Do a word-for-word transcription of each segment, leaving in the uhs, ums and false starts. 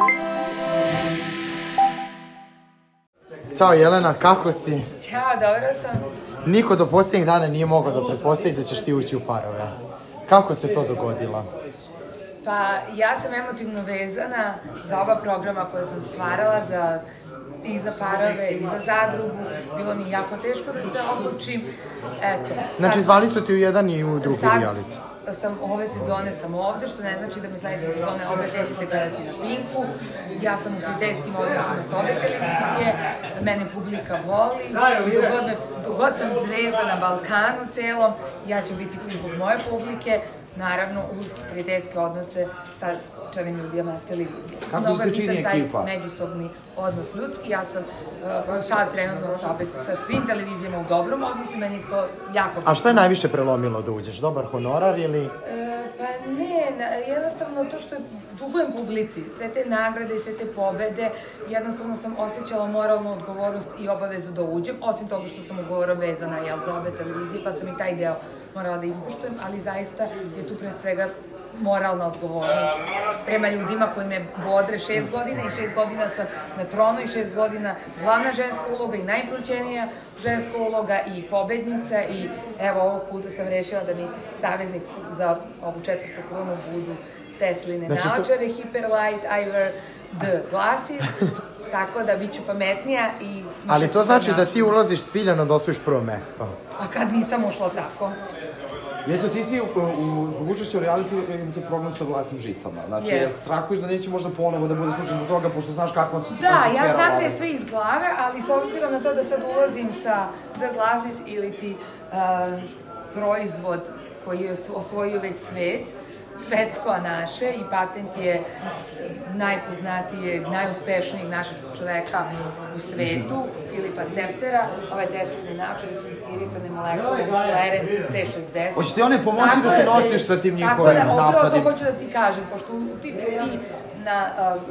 Ćao Jelena, kako si? Ćao, dobro sam. Niko do posljednjih dana nije mogao da pretpostavi da ćeš ti ući u parove. Kako se to dogodilo? Pa, ja sam emotivno vezana za oba programa koje sam stvarala, za, i za parove, i za zadrugu. Bilo mi je jako teško da se odlučim. Eto. Znači, zvali su ti u jedan i u drugi reality? Sam, ove sezone sam ovde, što ne znači da mi sledeće sezone opet nećete gledati na Pinku. Ja sam u prijateljskim odnosima s obe televizije, mene publika voli i dok god sam zvezda na Balkanu celom, ja ću biti tu zbog moje publike, naravno uz prijateljske odnose sa čevim ljudima televizije. Kako se čini ekipa? Taj međusobni odnos ljudski, ja sam sad trenutno sa svim televizijama u dobrom odnosu, meni je to jako... A šta je najviše prelomilo da uđeš? Dobar honorar ili... Pa ne, jednostavno to što dugujem publici, sve te nagrade i sve te pobede, jednostavno sam osjećala moralnu odgovornost i obavezu da uđem, osim toga što sam ugovorom vezana za obe televizije, pa sam i taj deo morala da ispoštujem, ali zaista je tu pre svega moralna odgovornost prema ljudima koji me bodre šest godina i šest godina sam na tronu i šest godina glavna ženska uloga i najplaćenija ženska uloga i pobednica i evo ovog puta sam rešila da mi saveznik za ovu četvrtu krunu budu Tesline naočare Hyperlight Eyewear the Glasses, tako da bit ću pametnija i... Ali to znači da ti ulaziš ciljano da osvojiš prvo mesto? A kad nisam ušla tako? Jesu, ti si zbog učešća u reality imate problem sa vlastnim žicama. Znači, strahuješ da neće možda ponovo da bude slučaj do toga, pošto znaš kakva se atmosfera Da, ja znam da je sve iz glave, ali s obzirom na to da sad ulazim sa The Glasses ili ti proizvod koji je osvojio već svet, svetsko, a naše, i patent je najpoznatijeg, najuspešnijeg našeg čoveka u svetu, Filipa Ceptera. Ove Tesline naočare su inspirisane molekulom Leren C šezdeset. Hoće ti one pomoći da se nosiš sa tim njihovim napadima? Tako da, upravo to hoću da ti kažem, pošto utiču i na...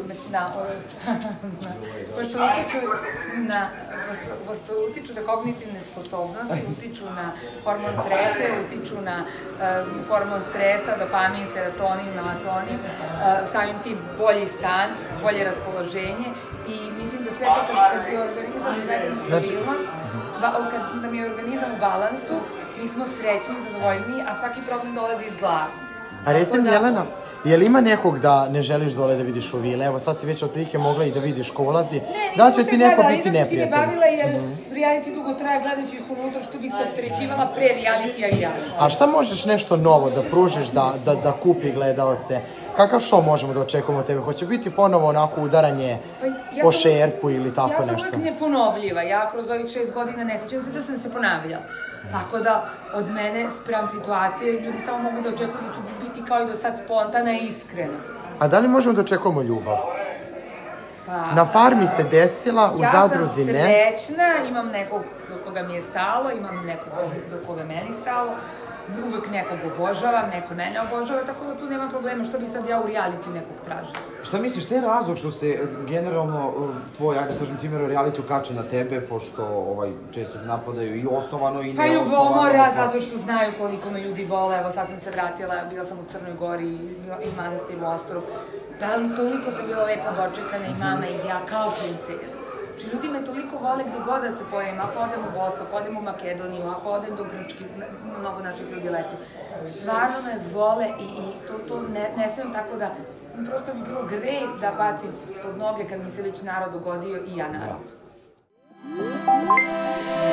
pošto utiču na... pošto utiču na kognitivne sposobnosti, utiču na hormon sreće, utiču na hormon stresa, dopamin, serotonin, melatonin, samim tim bolji san, bolje raspoloženje i mislim da sve to kad je organizam uvedenu stabilnost, da mi je organizam u balansu, mi smo srećni, zadovoljni, a svaki problem dolazi iz glave. A recimo, Jelena, je li ima nekog da ne želiš dole da vidiš u vile? Evo sad si već otprilike mogla i da vidiš ko ulazi. Da će ti neko biti neprijatelj? Ne, nisam se time bavila jer reality dugo traje gledajući ih unutra što bih se opterećivala pre reality-a i reality. A šta možeš nešto novo da pružiš da kupi gledalce? Kakav show možemo da očekujemo od tebe? Hoće biti ponovo onako udaranje po šerpu ili tako nešto? Ja sam uvijek neponovljiva. Ja kroz ovih šest godina ne sjećam se da sam se ponavljala. Tako da od mene sprem situacije ljudi samo mogu da očekuju da ću biti kao i do sad spontana i iskrena. A da li možemo da očekujemo ljubav? Na farmi se desila, u zadruzi ne. Ja sam srećna, imam nekog do koga mi je stalo, imam nekog do koga meni stalo. Uvek nekog obožavam, neko mene obožava, tako da tu nema problema što bi sad ja u reality nekog tražila. Šta misliš, šta je razlog što se generalno tvoj, ajde kažem, cimer u reality kače na tebe, pošto često te napadaju i osnovano i neosnovano? Pa ljubomora, zato što znaju koliko me ljudi vole, evo sad sam se vratila, bila sam u Crnoj Gori i Manastiru Ostrov. Toliko sam bila lepo dočekana i mama i ja kao princesa. Znači, ljudi me toliko vole gde god da se pojavim, ako odem u Bosnu, ako odem u Makedoniju, ako odem do Grčke, mnogo naših ljudi leti. Stvarno me vole i to ne smijem tako da, prosto bi bilo greh da bacim pod noge kad mi se već narod dogodio i ja narod.